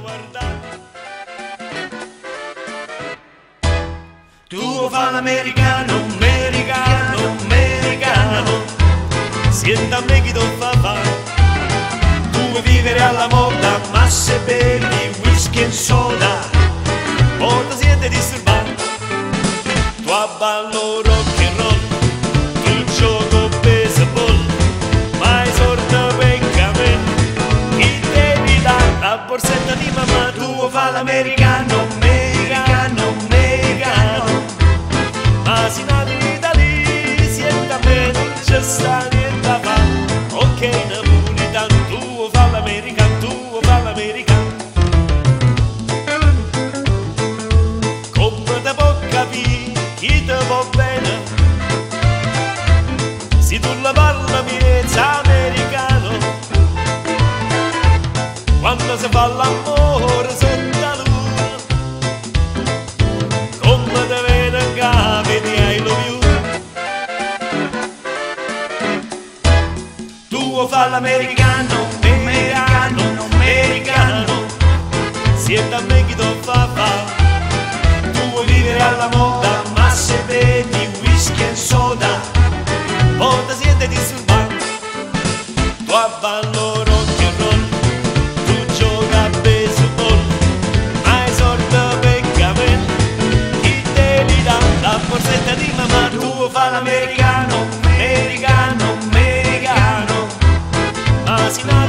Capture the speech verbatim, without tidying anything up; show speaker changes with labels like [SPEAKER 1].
[SPEAKER 1] guardare. Tu fa l'americano, americano, americano, sienta a me chi tu fa fare. Tu vuoi vivere alla moda, ma se bevi whisky e soda, poi ti siete disturbato. Tu abballo rock and roll, tu gioco baseball, ma i sordi peccamento, chi devi dare la borsetta di mamma. Tu fa l'americano, americano, americano, ma si nati da lì, siete a me, non c'è sta niente a fare. Ok, napolitano, tu fa l'americano, tu fa l'americano. Come te può capire chi te può bene, se tu la parla miezza americano, quando si fa l'amore sotto la luna, come te vede capi di I love you. Tu fa l'americano, americano, americano, siete a me chi tu fa fa. Tu vuoi vivere alla moda, ma se bevi whisky e soda, poi ti siete disturbato. Tu abballo rock and roll, tu gioca a baseball, ma i sordi peccamento, chi te li dà la borsetta di mamma. Tu fa l'americano, americano, americano, ma si